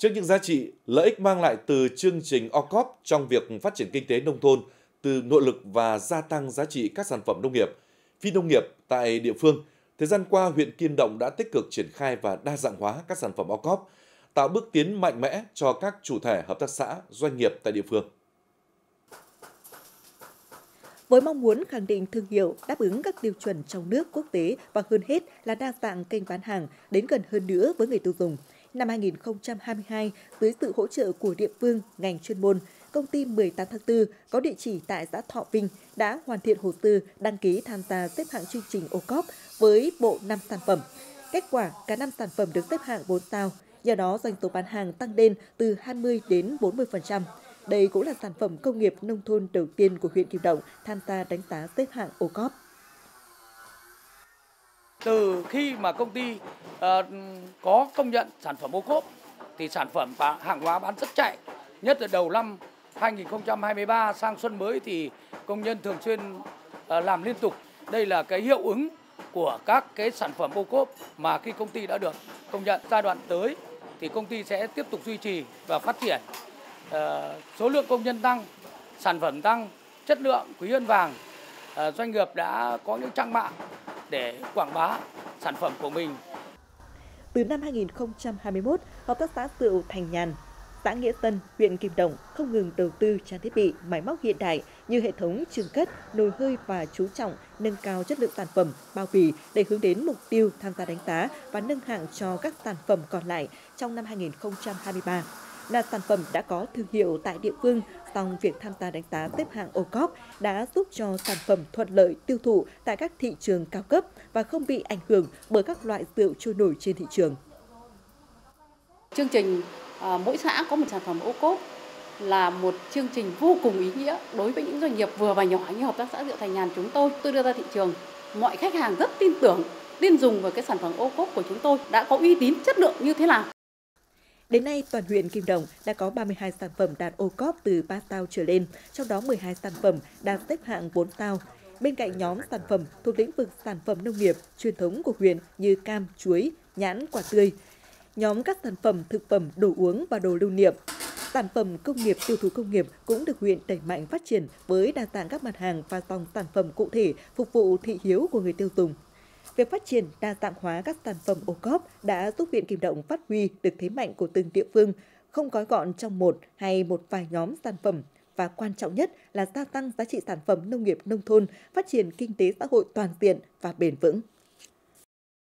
Trước những giá trị, lợi ích mang lại từ chương trình OCOP trong việc phát triển kinh tế nông thôn, từ nội lực và gia tăng giá trị các sản phẩm nông nghiệp, phi nông nghiệp tại địa phương, thời gian qua huyện Kim Động đã tích cực triển khai và đa dạng hóa các sản phẩm OCOP, tạo bước tiến mạnh mẽ cho các chủ thể hợp tác xã, doanh nghiệp tại địa phương. Với mong muốn khẳng định thương hiệu, đáp ứng các tiêu chuẩn trong nước, quốc tế và hơn hết là đa dạng kênh bán hàng đến gần hơn nữa với người tiêu dùng. Năm 2022, dưới sự hỗ trợ của địa phương, ngành chuyên môn, công ty 18 tháng 4 có địa chỉ tại xã Thọ Vinh đã hoàn thiện hồ sơ đăng ký tham gia xếp hạng chương trình OCOP với bộ 5 sản phẩm. Kết quả, cả 5 sản phẩm được xếp hạng 4 sao, do đó doanh số bán hàng tăng lên từ 20 đến 40%. Đây cũng là sản phẩm công nghiệp nông thôn đầu tiên của huyện Kim Động tham gia đánh giá xếp hạng OCOP. Từ khi mà công ty có công nhận sản phẩm OCOP thì sản phẩm hàng hóa bán rất chạy. Nhất là đầu năm 2023 sang xuân mới thì công nhân thường xuyên làm liên tục. Đây là cái hiệu ứng của các cái sản phẩm OCOP mà khi công ty đã được công nhận. Giai đoạn tới thì công ty sẽ tiếp tục duy trì và phát triển. Số lượng công nhân tăng, sản phẩm tăng, chất lượng quý hơn vàng. Doanh nghiệp đã có những trang mạng để quảng bá sản phẩm của mình. Từ năm 2021, Hợp tác xã rượu Thành Nhàn, xã Nghĩa Tân, huyện Kim Động không ngừng đầu tư trang thiết bị, máy móc hiện đại như hệ thống chưng cất, nồi hơi và chú trọng nâng cao chất lượng sản phẩm, bao bì để hướng đến mục tiêu tham gia đánh giá và nâng hạng cho các sản phẩm còn lại trong năm 2023. Là sản phẩm đã có thương hiệu tại địa phương, song việc tham gia đánh giá xếp hạng OCOP đã giúp cho sản phẩm thuận lợi tiêu thụ tại các thị trường cao cấp và không bị ảnh hưởng bởi các loại rượu trôi nổi trên thị trường. Chương trình mỗi xã có một sản phẩm OCOP là một chương trình vô cùng ý nghĩa đối với những doanh nghiệp vừa và nhỏ như Hợp tác xã rượu Thành Nhàn chúng tôi. Tôi đưa ra thị trường, mọi khách hàng rất tin tưởng, tin dùng vào cái sản phẩm OCOP của chúng tôi đã có uy tín, chất lượng như thế nào. Đến nay, toàn huyện Kim Động đã có 32 sản phẩm đạt OCOP từ 3 sao trở lên, trong đó 12 sản phẩm đạt xếp hạng 4 sao. Bên cạnh nhóm sản phẩm thuộc lĩnh vực sản phẩm nông nghiệp truyền thống của huyện như cam, chuối, nhãn, quả tươi, nhóm các sản phẩm thực phẩm đồ uống và đồ lưu niệm, sản phẩm công nghiệp tiêu thụ công nghiệp cũng được huyện đẩy mạnh phát triển với đa dạng các mặt hàng và dòng sản phẩm cụ thể phục vụ thị hiếu của người tiêu dùng. Việc phát triển đa dạng hóa các sản phẩm OCOP đã giúp huyện Kim Động phát huy được thế mạnh của từng địa phương, không gói gọn trong một hay một vài nhóm sản phẩm, và quan trọng nhất là gia tăng giá trị sản phẩm nông nghiệp nông thôn, phát triển kinh tế xã hội toàn diện và bền vững.